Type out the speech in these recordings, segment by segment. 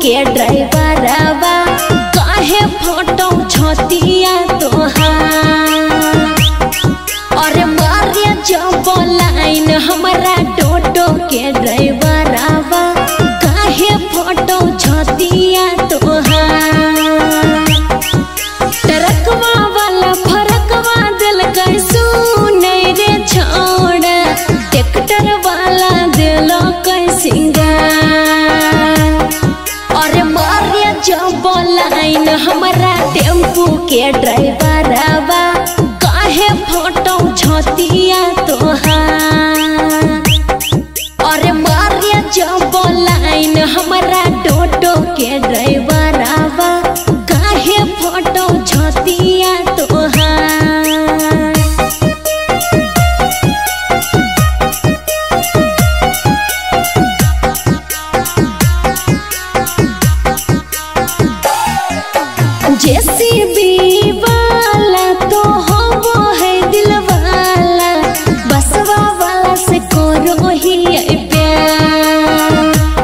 के ड्राइवरवा काहे फोटो छतिया तोहार। और मारे जब लाइन हमारा टोटो के ड्राइवरवा काहे फोटो छतिया तोहार। ट्रकवा वाला फरकवा दिल कैसू नहीं रे छोड़, ट्रैक्टर वाला दिल कैसिंगार। और मारे जब लाइन हमारा टेम्पू के ड्राइवरवा काहे फोटो छतिया तोहार। और मारे जब लाइन हमारा टोटो के ड्राइवरवा काहे फोटो छतिया तोहार। जेसीबी वाला तो हो है दिल वाला, बसवा वाला से करो ही प्यार।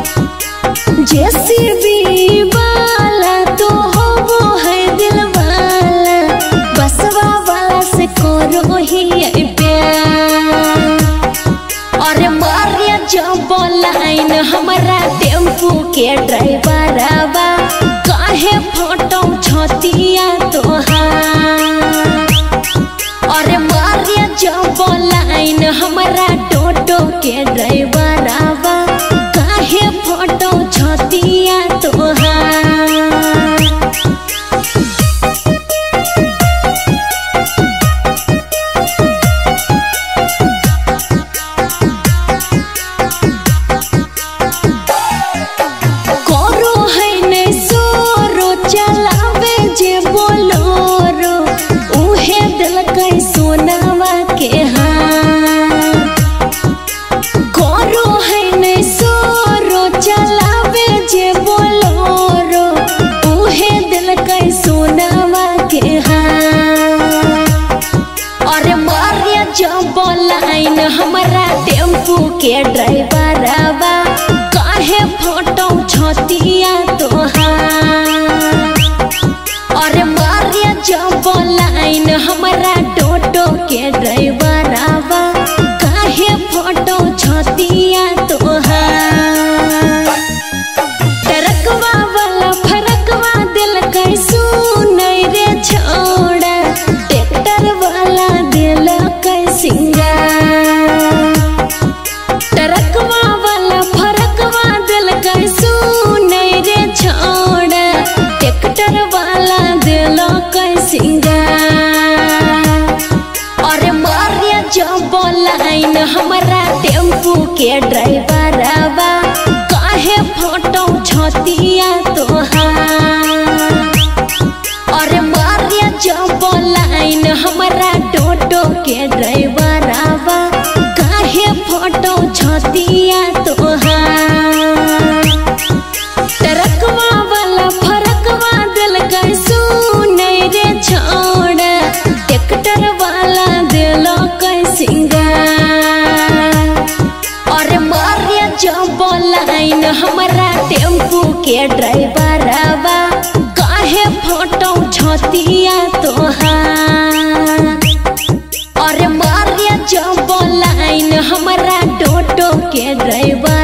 जेसीबी वाला तो हो है दिल वाला, बसवा वाला से करो ही प्यार। और मारे जब लाइन हमारा टेम्पू के ड्राइवरवा काहे फोटो छतिया तोहार। और मारे जब लाइन हमारा टोटो के ड्राइवरवा काहे फोटो छतिया तोहार। सोनावा के करो है नहीं सोरो चलावे जे बोलोरो, उहे दिल कई सोनावा के। और मारे जब लाइन हमारा टेम्पू के ड्राइवरवा काहे फोटो छतिया तोहार। और मारे जब लाइन हमारा टोटो के ड्राइवरवा काहे फोटो छतिया तोहार। ट्रकवा वाला फरकवा दिल कैसू नहीं रे छोड़, ट्रैक्टर वाला दिल कैसिंगार। ट्रकवा वाला फरकवा दिल कैसू नहीं रे छोड़, ट्रैक्टर वाला दिल कैसिंगार। और मारे जब लाइन हमारा टेम्पू के ड्राइवरवा काहे फोटो छतिया तोहार। और मारे जब लाइन हमारा टोटो के ड्राइवरवा काहे फोटो छतिया तोहार। ट्रकवा वाला फरकवा दिल कैसू नहीं रे छोड़, ट्रैक्टर वाला दिल कैसिंगार। और मारे जब लाइन हमारा टेम्पू के ड्राइवरवा काहे फोटो छतिया तोहार। और मारे जब लाइन हमारा टोटो के ड्राइवर